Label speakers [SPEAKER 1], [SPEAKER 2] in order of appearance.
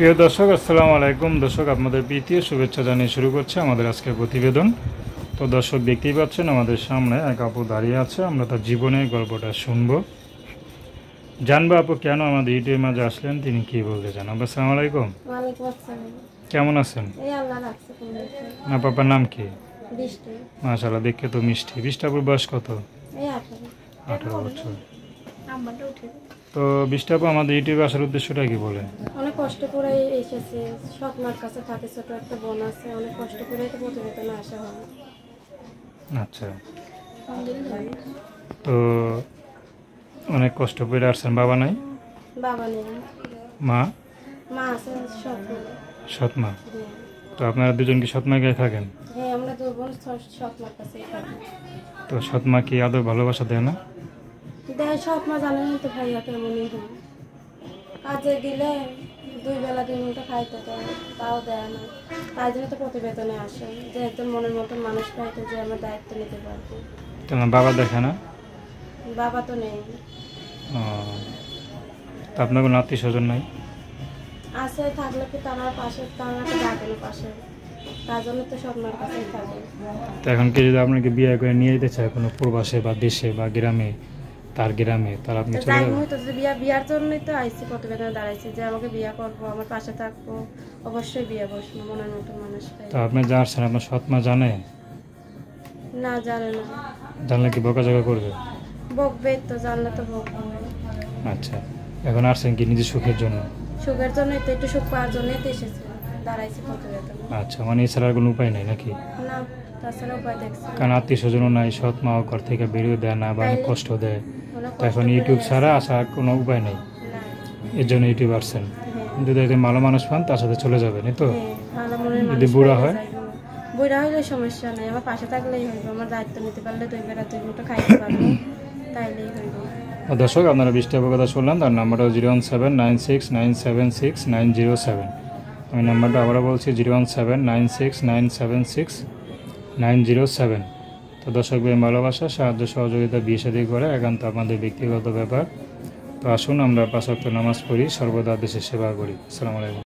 [SPEAKER 1] প্রিয় দর্শক, আসসালামু আলাইকুম। দর্শক, আপনাদের প্রীতি ও শুভেচ্ছা জানিয়ে শুরু করছে আমাদের আজকের প্রতিবেদন। তো দর্শক, দেখতেই পাচ্ছেন আমাদের সামনে এক আপু দাঁড়িয়ে আছে। আমরা তার জীবনের গল্পটা শুনবো, জানবো আপু কেন আমাদের ইউটিউবের মাঝে আসলেন, তিনি কি বলতে চান। আপু আসসালামু আলাইকুম।
[SPEAKER 2] ওয়ালাইকুম আসসালাম।
[SPEAKER 1] কেমন আছেন?
[SPEAKER 2] এই আল্লাহ রাখছে কোনদিন।
[SPEAKER 1] আপনার নাম কি?
[SPEAKER 2] বৃষ্টি।
[SPEAKER 1] মাশাআল্লাহ, দেখতে তো মিষ্টি। বৃষ্টি আপুর বয়স কত?
[SPEAKER 2] এই 18।
[SPEAKER 1] 18 বছর।
[SPEAKER 2] নাম্বারটা উঠে।
[SPEAKER 1] তো বৃষ্টি আপু, আমাদের ইউটিউবে আসার উদ্দেশ্যটা কি বলেন?
[SPEAKER 2] অনেক কষ্ট করে এসেছে। স্বপ্নার কাছে থাকে, ছোট একটা বোন আছে। অনেক কষ্ট করে তো প্রতিবেদনে আসা হয়।
[SPEAKER 1] আচ্ছা, তো অনেক কষ্ট করে আসছেন। বাবা নাই?
[SPEAKER 2] বাবা নেই।
[SPEAKER 1] মা?
[SPEAKER 2] মা আছে,
[SPEAKER 1] সৎ মা। তো আপনারা দুজন কি সৎ মাকে থাকেন?
[SPEAKER 2] হ্যাঁ, আমরা দু বোন স্বপ্নার কাছে থাকি।
[SPEAKER 1] তো সৎ মা কি আদৌ ভালোবাসা দেয় না?
[SPEAKER 2] দেয়, স্বপ্না জানেন তো ভাইয়া কেমনই হয়। কাজে গেলে 2 বেলা 2 মুঠো খাইতে দেয়, তাও দেয় না। তাই জন্য তো প্রতিবেদনে আসে, যে একজন মনের মতন মানুষ পাইতে, যে আমরা দায়িত্ব নিতে পারবো।
[SPEAKER 1] তোমার বাবা দেখে না?
[SPEAKER 2] বাবা তো নেই।
[SPEAKER 1] ও, তা আপনার কোনো আত্মীয় স্বজন নাই?
[SPEAKER 2] আছে, থাকলে কি তারা পাশে, তারা তো ডাকেন পাশে। তার জন্য তো স্বপ্নার কাছেই থাকে।
[SPEAKER 1] তো এখন কি যদি আপনাকে বিয়ে করে নিয়ে যেতে চায় কোনো প্রবাসে বা দেশে বা গ্রামে, তার গ্রামে, তার আপনি চলে
[SPEAKER 2] যাই
[SPEAKER 1] যাবেন?
[SPEAKER 2] হয়তো যে বিয়ার জন্যই তো আইসি, প্রতিবেদনে দাঁড়াইছি যে আমাকে বিয়ে করবো, আমার পাশে থাকবো, অবশ্যই বিয়ে বসবো মনের মতো মানুষ পাই।
[SPEAKER 1] তো আপনি যা আসছেন, আপনার সৎ মা জানে?
[SPEAKER 2] না, জানে না।
[SPEAKER 1] জানলে কি বকাঝকা করবে?
[SPEAKER 2] বকবে তো, জানলে তো বকবে।
[SPEAKER 1] আচ্ছা, এখন আসছেন কি নিজের সুখের জন্য?
[SPEAKER 2] সুখের জন্যই তো, একটু সুখ পাওয়ার জন্যই তো এসেছে, দাঁড়াইছি প্রতিবেদনে।
[SPEAKER 1] আচ্ছা, মানে এছাড়া আর কোনো উপায় নাই নাকি?
[SPEAKER 2] না, তাছাড়া উপায় দেখছি।
[SPEAKER 1] কারণ আত্মীয় স্বজনও নাই, সৎ মাও ঘর থেকে বেরিয়ে দেয় না বা অনেক
[SPEAKER 2] তাইলে?
[SPEAKER 1] কষ্ট দেয়।
[SPEAKER 2] অনেক
[SPEAKER 1] তো
[SPEAKER 2] কষ্ট
[SPEAKER 1] এখন
[SPEAKER 2] করে
[SPEAKER 1] ইউটিউব ছাড়া
[SPEAKER 2] আসছি।
[SPEAKER 1] আসার কোনো উপায় নেই,
[SPEAKER 2] না।
[SPEAKER 1] এর জন্য ইউটিউব আসছেন।
[SPEAKER 2] হ্যাঁ।
[SPEAKER 1] যদি একজন ভালো মানুষ পান, তার সাথে চলে যাবেন, এই তো?
[SPEAKER 2] হ্যাঁ, ভালো মনের
[SPEAKER 1] যদি
[SPEAKER 2] মানুষ
[SPEAKER 1] বুড়া
[SPEAKER 2] পাইলে
[SPEAKER 1] হয়?
[SPEAKER 2] যাইবো। বুড়া হইলে সমস্যা নাই, আমার পাশে থাকলেই হইব। আমার দায়িত্ব নিতে পারলে 2 বেলা 2 মুঠো খাইতে পারবো, তাইলেই হইব।
[SPEAKER 1] দর্শক, আপনারা বৃষ্টি আপুর কথা শুনলেন। তার নাম্বারটা 01796976907। আমি নাম্বারটা আবারও বলছি, 01796976907। তো দর্শক, ভালোবাসা, সাহায্য সহযোগিতা, বিয়ে শাদী করে একান্ত আপনাদের ব্যক্তিগত ব্যাপার। তো আসুন আমরা 5 ওয়াক্ত নামাজ পড়ি, সর্বদা দেশের সেবা করি। আসসালামু আলাইকুম।